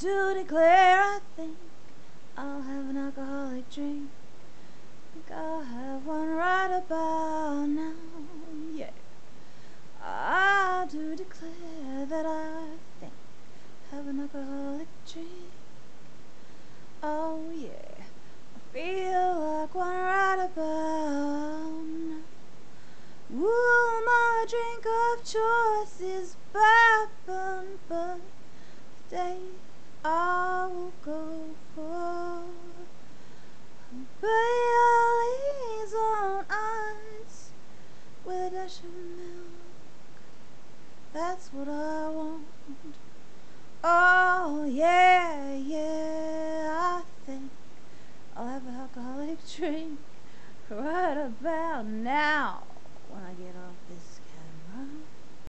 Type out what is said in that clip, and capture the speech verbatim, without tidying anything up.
do declare I think I'll have an alcoholic drink. Think I'll have one right about now. Yeah, I do declare that I think have an alcoholic drink. Oh yeah, I feel like one right about now. Ooh, my drink of choice is bourbon, but today I will go for Bailey's on ice with a dash of milk. That's what I want. Oh yeah, yeah, I think I'll have an alcoholic drink right about now when I get off